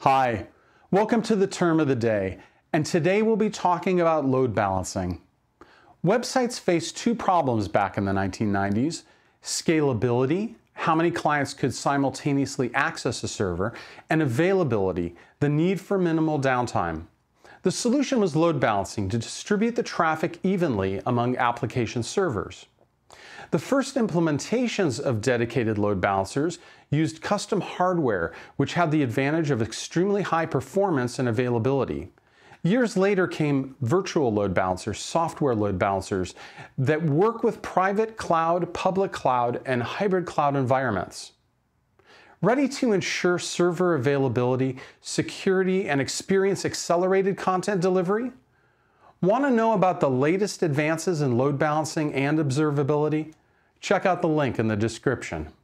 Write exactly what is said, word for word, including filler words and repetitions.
Hi, welcome to the term of the day, and today we'll be talking about load balancing. Websites faced two problems back in the nineteen nineties, scalability, how many clients could simultaneously access a server, and availability, the need for minimal downtime. The solution was load balancing to distribute the traffic evenly among application servers. The first implementations of dedicated load balancers used custom hardware, which had the advantage of extremely high performance and availability. Years later came virtual load balancers, software load balancers, that work with private cloud, public cloud, and hybrid cloud environments. Ready to ensure server availability, security, and experience accelerated content delivery? Want to know about the latest advances in load balancing and observability? Check out the link in the description.